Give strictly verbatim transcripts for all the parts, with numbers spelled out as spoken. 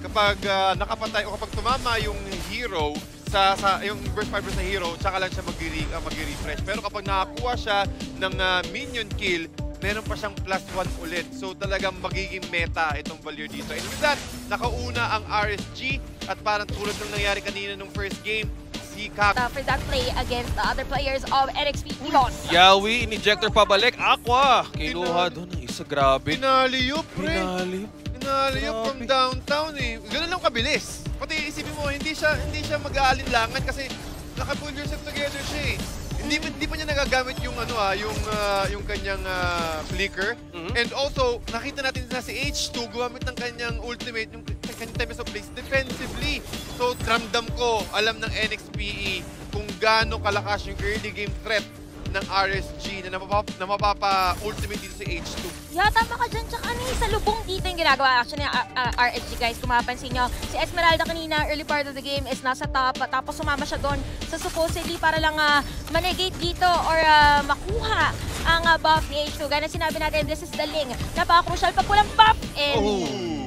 kapag uh, nakapatay o kapag tumama yung hero, sa, sa yung burst fibers na hero, tsaka lang siya mag-refresh. Pero kapag nakakuha siya ng uh, minion kill, meron pa siyang plus one ulit. So talagang magiging meta itong value dito. And with that, nakauna ang R S G at parang tulad ng nangyari kanina nung first game, si Kak. Uh, for that play against the other players of N X P Eos. Yawi, injector pabalik. Aqua! Kinuha doon ang isa. Grabe. Pinaliyop, pre. Pinaliyop. Pinaliyop from downtown eh. Ganun lang kabilis. Pati isipin mo, hindi siya hindi siya mag-aalinlangan kasi naka-pull yourself together siya eh. Hindi, hindi pa niya nagagamit yung ano ah, yung uh, yung kanyang uh, flicker. Mm-hmm. And also, nakita natin na si H two gumamit ng kanyang ultimate, yung kanyang Tempest of Blaze defensively. So, ramdam ko, alam ng N X P E kung gaano kalakas yung early game threat ng R S G na mapapa-ultimate dito si H two. Yeah, tama ka dyan. Tsaka ano yung sa lubong dito yung ginagawa. Actually, uh, uh, R S G guys, kung mapapansin nyo, si Esmeralda kanina, early part of the game is nasa top, tapos sumama siya doon sa supposedly para lang uh, manegate dito or uh, makuha ang uh, buff ni H two. Gana sinabi natin, this is the link. Napaka-crucial pag walang buff. And... Oh.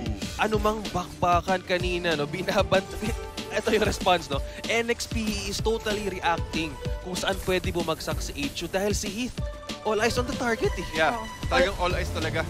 Ano mang bakbakan kanina, no? Binabant... Ito yung response, no? N X P is totally reacting kung saan pwede bumagsak si H two dahil si Heath, all eyes on the target eh. Yeah, oh. Talagang all eyes talaga.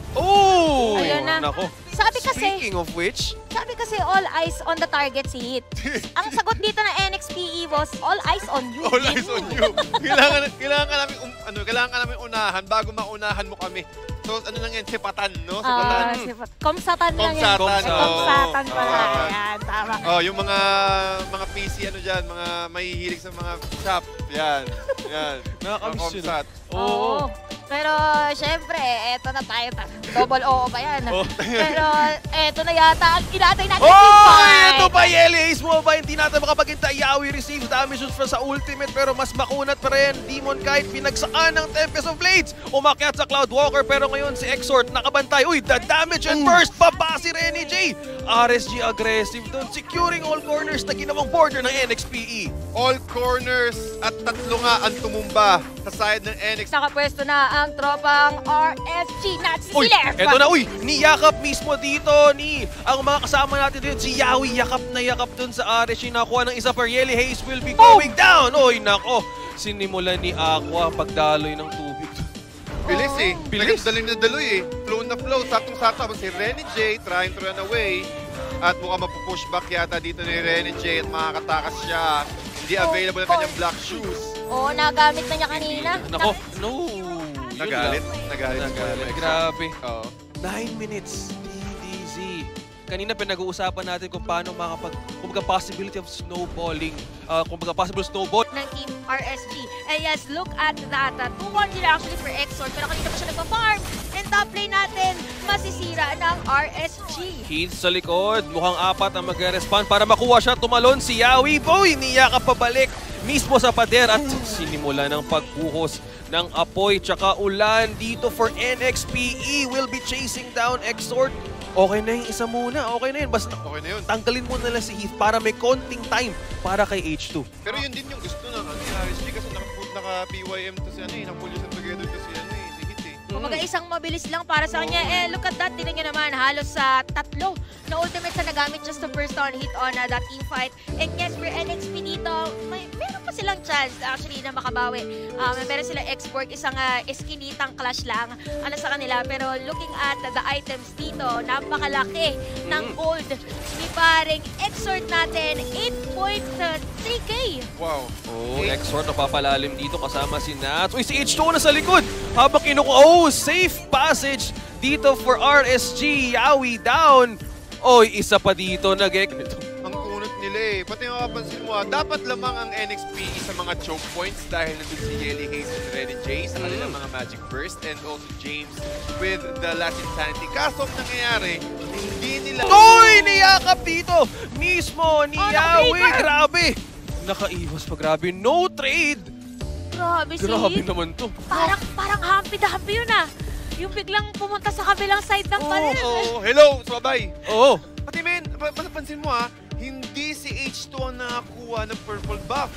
Oh! Ayun na. Nako. Sabi kasi, speaking of which, sabi kasi all eyes on the target si Heath. Ang sagot dito ng N X P E was all eyes on you. All eyes on you. kailangan, kailangan ka namin, um, ano, kailangan ka namin unahan bago maunahan mo kami. So, ano lang yan, sipatan, no? Sipatan. Uh, sipat. Komsatan lang yan. Komsatan. Oh. Komsatan pala. Oh. Ayan, tama. Oh, yung mga mga P C, ano dyan, mga mahihilig sa mga shop. Yan. Yan. Nakakamiss yun. Komsat. Oo. Pero, syempre, eto na tayo. Double O ba yan? Oh. Pero, eto na yata ang inatay natin. Oh! Ito pa, Yeli Ace mo ba? Hindi natin makapaghintay. Yawi receives damages from sa ultimate pero mas makunat pa rin. Demon Kite pinagsaan ng Tempest of Blades. Umakyat sa Cloudwalker pero ngayon si Exort nakabantay. Uy, the damage and burst pa ba si Renny J? R S G aggressive doon. Securing all corners na ginawang border ng N X P E. All corners at tatlo nga ang tumumba sa side ng N X P E. Nakapwesto na ang tropang R S G na si Uy, Siler. eto na, uy, niyakap mismo dito ni ang mga kasama natin dito. Si Yawi, yakap na yakap dun sa R S G. Nakuha ng isa per Yeli Haze will be going down. Uy, nako, sinimulan ni Aqua pagdaloy ng tubig. Bilis eh. Bilis. Daling na daloy eh. Flow na flow. Saktong-sakto. Tapos si Renny J trying to run away. At mukhang mapupush back yata dito ni Renny J at makakatakas siya. Hindi available ang kanyang black shoes. Oo, nagamit na niya kanina. Nako, no. Nagalit. Nagalit. Nagalit. Grabe. Oo. Nine minutes. D D Z. Kanina pinag-uusapan natin kung paano makapag... kung mga possibility of snowballing. Uh, kung mga possible snowball. Ng team R S G. And yes, look at that. two one zero actually for Exort. Pero kanina pa siya nagpa-farm. And top lane natin, masisira ng R S G. Heath sa likod. Mukhang apat ang magre-respond para makuha siya. Tumalon si Yawi. Boy, niyakap pabalik mismo sa pader at sinimula ng pagbuhos ng apoy tsaka ulan dito for N X P E. Will be chasing down Exort. Okay na yung isa muna. Okay na yun. Basta okay na yun. Tanggalin mo na lang si Heath para may konting time para kay H two. Pero yun din yung gusto ng ano, R S G kasi naka-P Y M to si ano eh. Naka-pull yourself together to si ano eh. Si Heath eh. Kumbaga isang mabilis lang para sa kanya. Eh, look at that. Tignan nyo naman. Halos sa tatlo na ultimate sa nagamit just the first on hit on uh, that team fight. And yes, for N X P dito, may, meron pa silang chance actually na makabawi. Um, meron silang export, isang uh, eskinitang clash lang ano sa kanila. Pero looking at uh, the items dito, napakalaki ng gold ni paring Exort natin, eight point three K. Wow. Oh, Exort napapalalim dito kasama si Nats. Uy, si H two na sa likod. Habang kinukuha. Oh, safe passage dito for R S G. Yawi down. Oy, isa pa dito nag-ek. Ang kunot nila eh. Pati makapansin mo ah, dapat lamang ang N X P E sa mga choke points dahil nandun si Yeli Haze and Renny J sa kanilang mga Magic Burst and also James with the Last Insanity. Kaso ang nangyayari, hindi nila... Oy, niyakap dito mismo ni Oh, Yawi. naka-paper. Grabe. Nakaiwas pa, grabe. No trade. Grabe si Grabe naman to. Parang, parang hampi-dampi yun ah. Yung biglang pumunta sa kabilang side ng pader. Oh, hello, sabay. Oo. Pati men, napansin mo ah, hindi si H two ang nakakuha ng purple buff. Si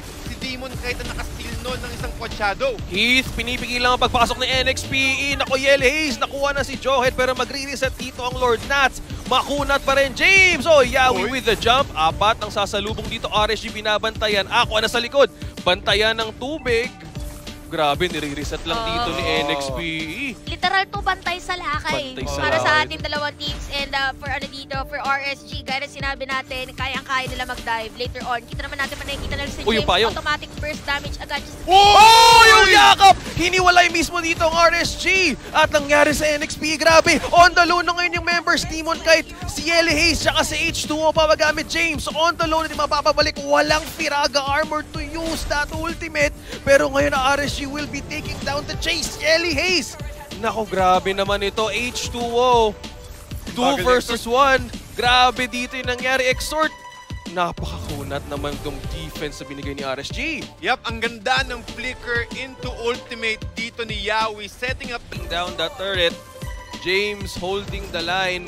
Demon kahit na nakasteal nun ng isang quad shadow. Heath, pinipigilan ang pagpasok ni N X P E. Nako, Yellow Haze, nakuha na si Johead pero magre-reset dito ang Lord Nats. Makunat pa rin James. Oh, Yawi Oy. with the jump. Apat ang sasalubong dito. R S G binabantayan. Ako na sa likod. Bantayan ng tubig. Grabe, nire-reset lang dito ni N X P E. Literal to bantay sa lakay. Bantay sa Para sa lakay. ating dalawang teams and uh, for ano dito, for R S G, gaya na sinabi natin, kayang-kaya nila mag-dive later on. Kita naman natin pa nakikita na rin si Uy, yung James, payong. automatic burst damage agad. Just Oh, yung yakap! Hiniwalay mismo dito ang R S G. At nangyari sa N X P E, grabe. On the low na ngayon yung members. Demon Kite, si Yellow Haze, tsaka si H two O pa magamit James. On the low na di mapapabalik. Walang Firaga armor to use that ultimate. Pero ngayon ang R S G will be taking down the chase. Yellow Haze. Nako, grabe naman ito. H two O. two Bagal versus one. Grabe dito yung nangyari. Exort. Napakakunat naman itong defense na binigay ni R S G. Yep, ang ganda ng flicker into ultimate dito ni Yawi, setting up. Down the turret. James holding the line.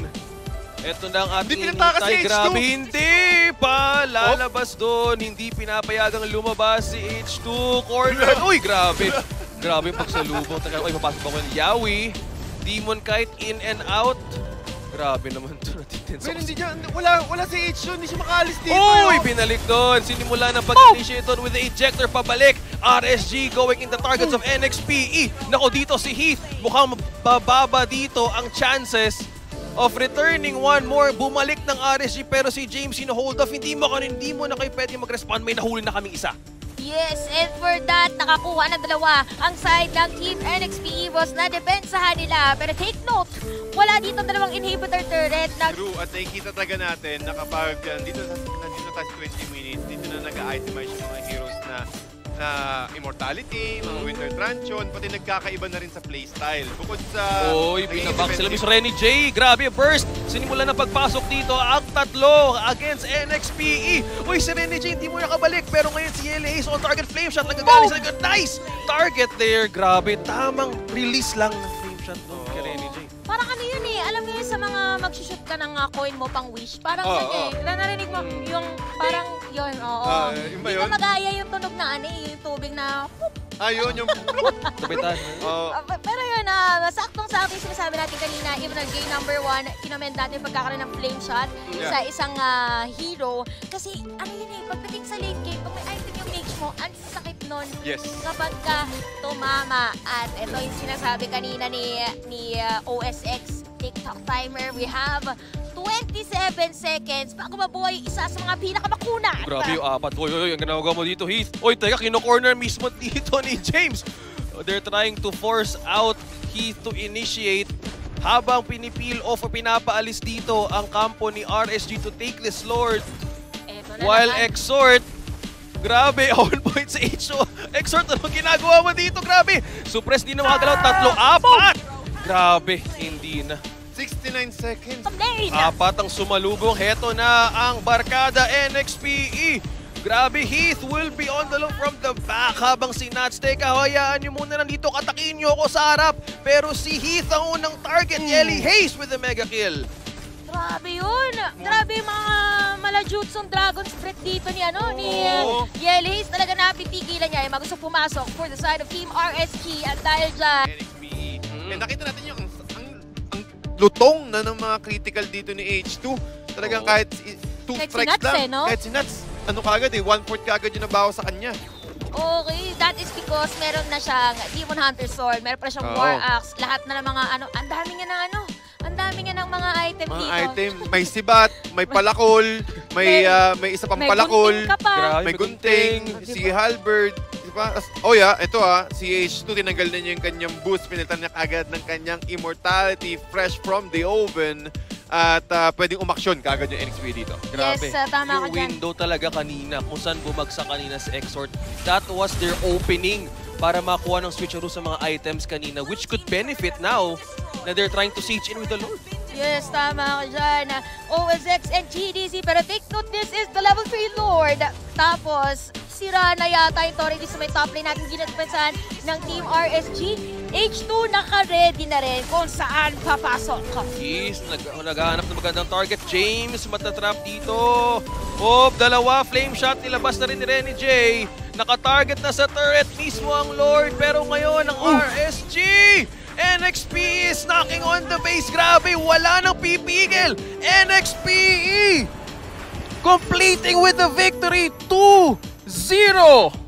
Ito na ang ating Hindi pinatakas si initay. H two. Grabe, hindi pa. Lalabas doon. Hindi pinapayagang lumabas si H two. Corner. Uy, grabe. Grabe yung pagsalubong. Teka, uy, papasok pa ko yung Yawi. Demon Kite in and out. Grabe naman ito. Men, hindi dyan, wala, wala si H two, hindi siya makaalis dito. Uy, yo. binalik doon. Sinimula ng pag-initiate doon with the ejector pabalik. R S G going in the targets of N X P E. Nako, dito si Heath. Mukhang bababa dito ang chances of returning one more. Bumalik ng R S G pero si James sino-hold off. Hindi mo, hindi mo na kayo pwede mag-respond. May nahuli na kaming isa. Yes, and for that, nakakuha ng dalawa. Ang side ng Team N X P E was na depensahan nila. Pero take note, wala dito dalawang inhibitor turret. Na True, at nakikita talaga natin na kapag uh, dito, nandito tayo sa twenty minutes, dito na nag-itemize yung mga heroes na na Immortality, mga Winter Truncheon, pati nagkakaiba na rin sa playstyle. Bukod sa... Oy, binabak sila Miss Renny J. Grabe, burst. Sinimula na pagpasok dito ang tatlo against N X P E. Uy, si Renny J hindi mo nakabalik. Pero ngayon si Yellow Haze on target flame shot. Nagagaling sa likod. Nice! Target there. Grabe, tamang release lang ng flame shot doon kay Renny J. parang ano yun eh, alam mo yun sa mga magsushoot ka ng uh, coin mo pang wish. Parang Oo, oh, oo. eh, na narinig mo yung parang yun, oo. Ah, yun ba Hindi ko yun? magaya yung tunog na ano eh, yung tubig na Ayun, yung... Tabitan. Oh, Uh, pero yun, uh, saktong sa akin sinasabi natin kanina, even ang game number one, kinoment natin yung pagkakaroon ng flame shot Yeah. sa isang uh, hero. Kasi ano yun eh, pagdating sa late game, pag may item yung mage mo, ang sakit nun yes. kapag ka tumama. At ito yung sinasabi kanina ni, ni uh, O S X TikTok timer. We have twenty-seven seconds bago mabuhay isa sa mga pinakamakuna. Grabe yung apat. Uy, uy, uy, ang ginagawa mo dito, Heath. Uy, teka, kino-corner mismo dito ni James. They're trying to force out Heath to initiate habang pinipeel off o pinapaalis dito ang kampo ni R S G to take this Lord. Eto na While naman. Exort, grabe, on point sa H O. Exort, anong ginagawa mo dito? Grabe. Suppress din ng mga galaw. Tatlo, apat. Grabe, hindi na. sixty-nine seconds. Pamlain! Apat ang sumalubong. Heto na ang barkada N X P E. Grabe, Heath will be on the look from the back habang si Nats. Teka, hayaan nyo muna nandito. Katakin nyo ako sa harap. Pero si Heath ang unang target. Yellow Haze with the mega kill. Grabe yun! Grabe yung mga malajutsong Dragon's Breath dito ni ano, ni Oo. uh, Yellis. Talaga napipigilan niya yung mga gusto pumasok for the side of Team R S G. At dahil dyan, N X P E. Eh, nakita natin yung ang, ang, ang lutong na ng mga critical dito ni H two. Talagang Oo. kahit i- two Kahit si strikes Nuts lang. eh, no? Kahit si Nuts. Ano kagad eh, one-fourth kagad yung nabawas sa kanya. okay, that is because meron na siyang Demon Hunter Sword, meron pa siyang Oo. War Axe, lahat na ng mga ano, ang dami niya ng ano, ang dami niya ng mga item Mga dito. item, may sibat, may palakol, may May- ah, may isa pang May palakol, gunting ka pa. Grabe. may May gunting, gunting. si Halberd. Diba? As- Oh yeah, ito ah, si H two tinanggal na niya yung kanyang boost, pinalitan niya agad ng kanyang immortality fresh from the oven. At ah, pwedeng umaksyon kagad yung N X P dito. Grabe. Yes, uh, tama ka Yung dyan. window talaga kanina, kung saan bumagsak kanina si Exort, that was their opening para makuha ng switcheroo sa mga items kanina, which could benefit now na they're trying to siege in with the Lord. Yes, tama ka dyan. O S X and G D C, pero take note, this is the level three Lord. Tapos, sira na yata yung Torre sa may top lane natin ginagpansan ng Team R S G. H two naka-ready na rin kung saan papasok. Yes, nag naghahanap ng magandang target. James, matatrap dito. Pop, dalawa. Flame shot, nilabas na rin ni Renny J. Nakatarget na sa turret mismo ang Lord. Pero ngayon ang R S G. N X P is knocking on the base. Grabe, wala nang pipigil. N X P completing with the victory. two zero.